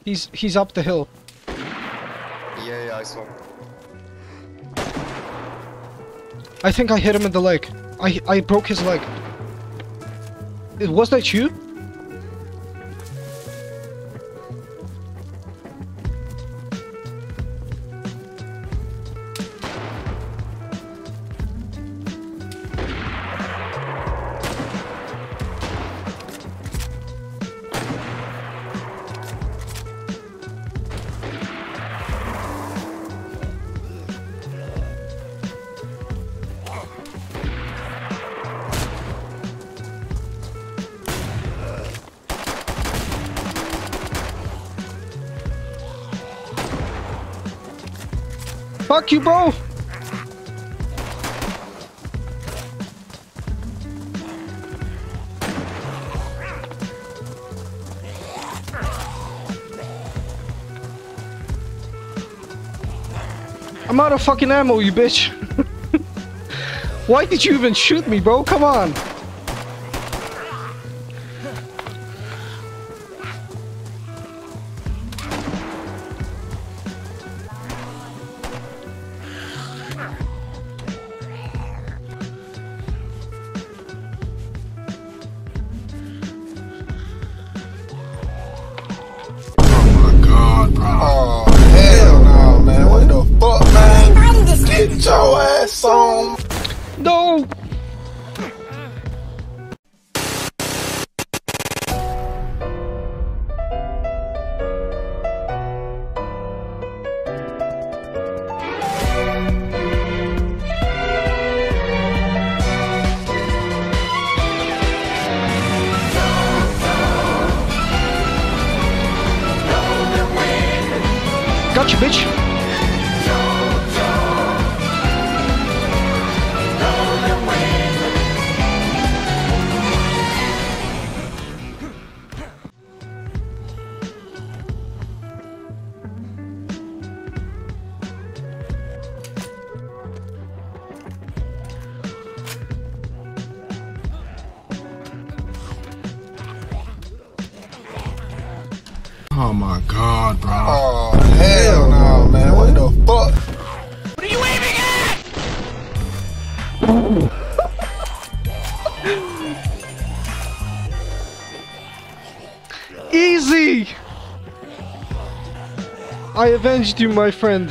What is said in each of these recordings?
He's up the hill. Yeah, I saw him. I think I hit him in the leg. I broke his leg. Was that you? Fuck you, bro! I'm out of fucking ammo, you bitch! Why did you even shoot me, bro? Come on! Oh, hell no, man. What the fuck, man? Get your ass on. No! Gotcha, bitch! Oh my god, bro. Oh, hell no, man. What the fuck? What are you aiming at? Easy! I avenged you, my friend.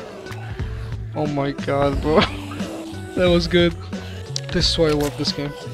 Oh my god, bro. That was good. This is why I love this game.